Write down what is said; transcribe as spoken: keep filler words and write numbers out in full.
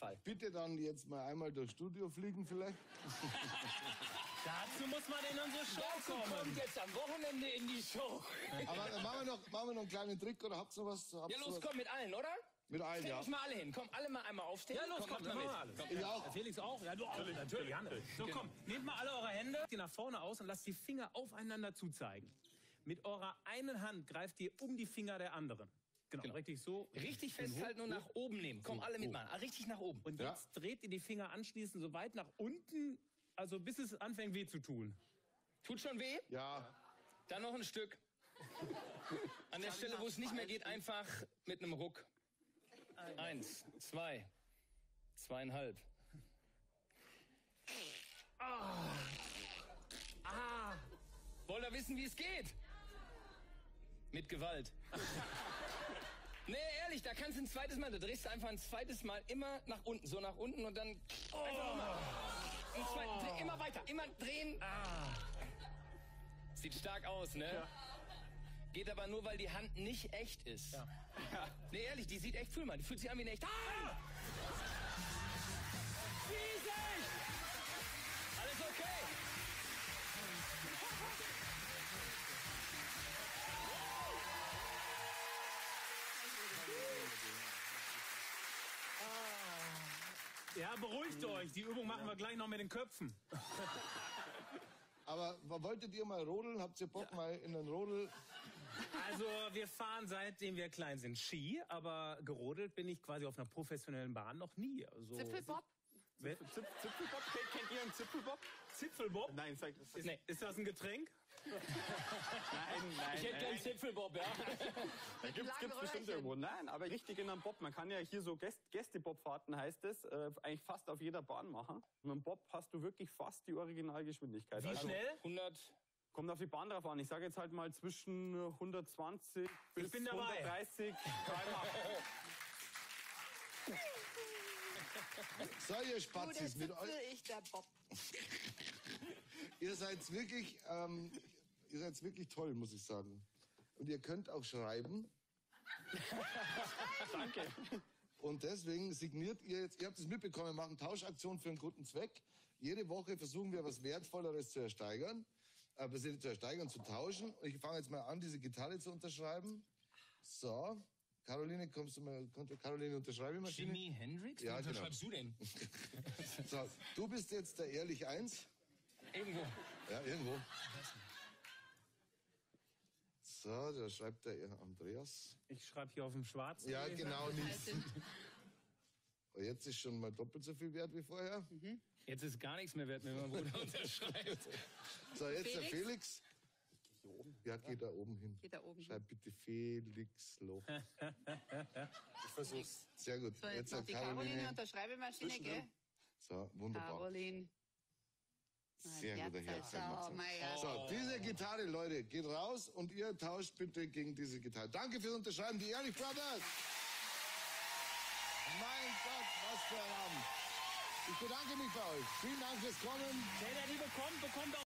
Fall. Bitte dann jetzt mal einmal durchs Studio fliegen vielleicht. Dazu muss man in unsere Show Dazu kommen. kommt jetzt am Wochenende in die Show. Aber äh, machen, wir noch, machen wir noch einen kleinen Trick oder habt ihr noch was? Habt Ja, ihr los, was? komm mit allen, oder? Mit allen, Stell ja. uns mal alle hin. Komm, alle mal einmal aufstehen. Ja, los, komm, komm dann mal machen mit. wir alles. Komm. Ich auch. Der Felix auch? Ja, du auch. Natürlich, natürlich. Hanne. So, komm, nehmt mal alle eure Hände, die nach vorne aus und lasst die Finger aufeinander zuzeigen. Mit eurer einen Hand greift ihr um die Finger der anderen. Genau, Genau. richtig so. Richtig festhalten und nach oben nehmen. Komm, alle mitmachen. Ah, richtig nach oben. Und Ja. jetzt dreht ihr die Finger anschließend so weit nach unten, also bis es anfängt weh zu tun. Tut schon weh? Ja. Dann noch ein Stück. An der Stelle, wo es nicht mehr geht, einfach mit einem Ruck. Eins, zwei, zweieinhalb. Ah. Ah. Wollt ihr wissen, wie es geht? Mit Gewalt. Nee, ehrlich, da kannst du ein zweites Mal, da drehst du einfach ein zweites Mal immer nach unten, so nach unten und dann einfach nochmal. Ein zweites, dreh, immer weiter, immer drehen. Ah. Sieht stark aus, ne? Ja. Geht aber nur, weil die Hand nicht echt ist. Ja. Nee, ehrlich, die sieht echt, fühl mal, die fühlt sich an wie eine echt. Ah! Riesig! Alles okay. Ja, beruhigt euch. Die Übung machen wir gleich noch mit den Köpfen. Aber wolltet ihr mal rodeln? Habt ihr Bock ja. mal in den Rodel? Also wir fahren seitdem wir klein sind Ski, aber gerodelt bin ich quasi auf einer professionellen Bahn noch nie. Also Zipfelbob? Zipfel, Zip, Zipfelbob? Kennt ihr einen Zipfelbob? Zipfelbob? Nein, sag das. Ist, nee. Ist das ein Getränk? Nein, nein. Ich hätte gern Zipfelbob, ja. Da gibt's, gibt's bestimmt irgendwo. Nein, aber richtig in einem Bob. Man kann ja hier so Gäst Gäste-Bobfahrten, heißt es, äh, eigentlich fast auf jeder Bahn machen. Mit dem Bob hast du wirklich fast die Originalgeschwindigkeit. Wie also, schnell? hundert. Kommt auf die Bahn drauf an. Ich sage jetzt halt mal zwischen hundertzwanzig bis Ich bin dabei. hundertdreißig. So, ihr Du, der Spatzis, mit Zipfel, euch. ich der Bob. Ihr seid wirklich, ähm, ihr seid wirklich toll, muss ich sagen. Und ihr könnt auch schreiben. Danke. Und deswegen signiert ihr jetzt, ihr habt es mitbekommen, wir machen Tauschaktionen für einen guten Zweck. Jede Woche versuchen wir was Wertvolleres zu ersteigern, äh, zu ersteigern, zu tauschen. Und ich fange jetzt mal an, diese Gitarre zu unterschreiben. So. Caroline, kommst du mal, Caroline, unterschreibe mal. Jimi Hendrix? Ja, Was genau. schreibst du denn? So, du bist jetzt der Ehrlich Eins. Irgendwo. Ja, irgendwo. So, da schreibt der Andreas. Ich schreibe hier auf dem Schwarzen. Ja, genau, nichts. Und jetzt ist schon mal doppelt so viel wert wie vorher. Mhm. Jetzt ist gar nichts mehr wert, wenn mein Bruder unterschreibt. So, jetzt Felix? der Felix. Ja, geht da oben hin. Geht da oben hin. Schreib bitte Felix Loch. Ich versuch's. Sehr gut. So, jetzt noch die Caroline Unterschreibemaschine, gell? So, wunderbar. Caroline. Sehr guter Herz. Oh, Meier. So, diese Gitarre, Leute, geht raus und ihr tauscht bitte gegen diese Gitarre. Danke fürs Unterschreiben, die Ehrlich Brothers. Mein Gott, was für ein Abend. Ich bedanke mich bei euch. Vielen Dank fürs Kommen. Der, der die bekommt, bekommt auch